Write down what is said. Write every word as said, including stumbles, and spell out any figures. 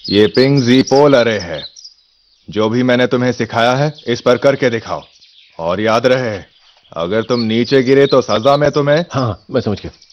ये पिंग जीपोल अरे है। जो भी मैंने तुम्हें सिखाया है इस पर करके दिखाओ। और याद रहे, अगर तुम नीचे गिरे तो सजा में तुम्हें। हाँ मैं समझ गया।